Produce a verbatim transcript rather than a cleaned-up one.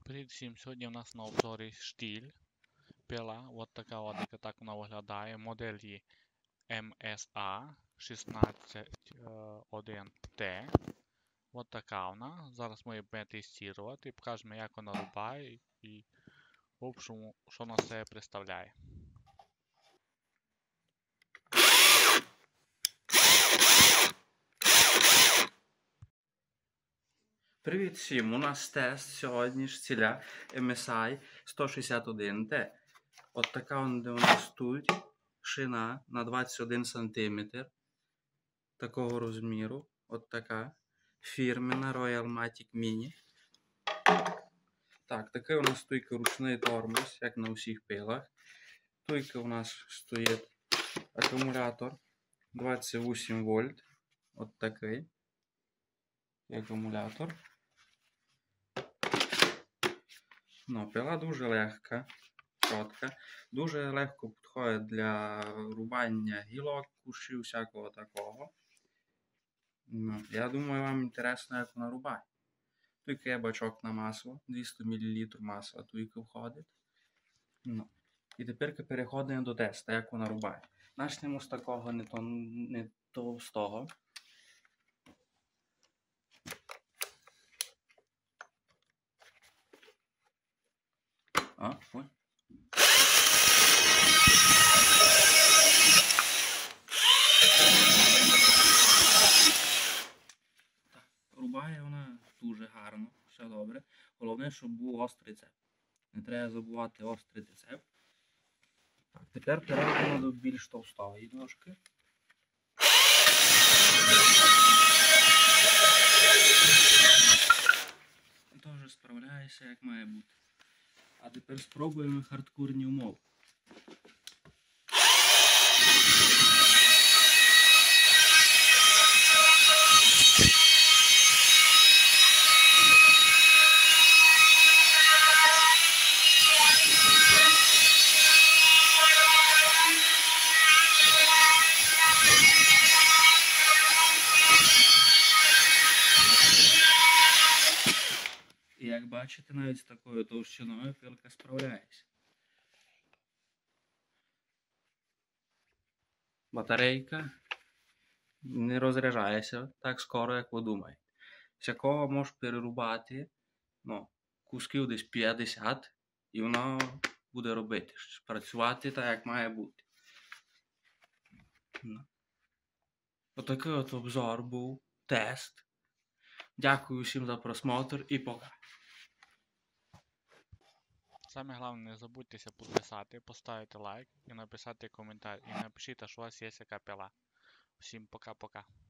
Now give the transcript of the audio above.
Привіт всім! Сьогодні у нас на обзорі штіль пила. От така от, яка так вона виглядає. Модель її ем ес а шістнадцять один те. От така вона. Зараз ми її будемо тестувати і покажемо, як вона рубає і в общем, що вона себе представляє. Привіт всім! У нас тест сьогодні штіля ем ес ай сто шістдесят один те. От така вона у нас тут шина на двадцять один сантиметр такого розміру. От така фірмена Royal Matic Mini. Так, такий у нас стойка ручний тормоз, як на усіх пилах. Стойка у нас стоїть акумулятор двадцять вісім вольт. От такий акумулятор. Ну, пила дуже легка, чітка, дуже легко підходить для рубання гілок, кущів, всякого такого. Ну, я думаю, вам інтересно, як вона рубає. Тут є бачок на масло, двісті мілілітрів масла тут входить. Ну, і тепер переходимо до тесту, як вона рубає. Почнемо з такого не, то, не товстого. А, ой. Рубає вона дуже гарно, все добре. Головне, щоб був острий цеп. Не треба забувати острий цеп. Так, тепер перейдемо до більш товстої ножки. Теж справляється, як має бути. А тепер спробуємо хардкорні умови. І як бачите, навіть з такою товщиною пилка справляється. Батарейка не розряджається так скоро, як ви думаєте. Всякого може перерубати, ну, кусків десь п'ятдесят, і воно буде робити, працювати так, як має бути. Ну. Отакий от обзор був, тест. Дякую всім за просмотр і пока. Саме головне, не забудьтеся підписати, поставити лайк і написати коментар. І напишіть, що у вас є яка пила. Всім пока-пока.